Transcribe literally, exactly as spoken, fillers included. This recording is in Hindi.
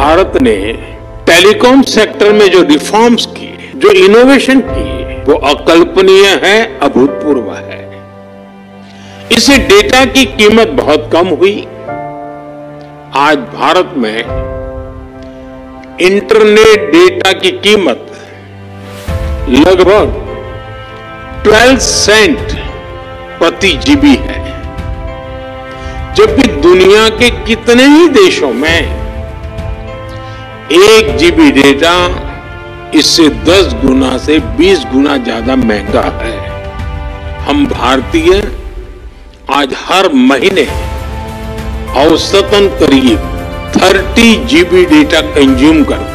भारत ने टेलीकॉम सेक्टर में जो रिफॉर्म्स किए, जो इनोवेशन किए, वो अकल्पनीय है, अभूतपूर्व है। इससे डेटा की कीमत बहुत कम हुई। आज भारत में इंटरनेट डेटा की कीमत लगभग बारह सेंट प्रति जीबी है, जबकि दुनिया के कितने ही देशों में एक जीबी डेटा इससे दस गुना से बीस गुना ज्यादा महंगा है। हम भारतीय आज हर महीने औसतन करीब तीस जीबी डेटा कंज्यूम करते हैं।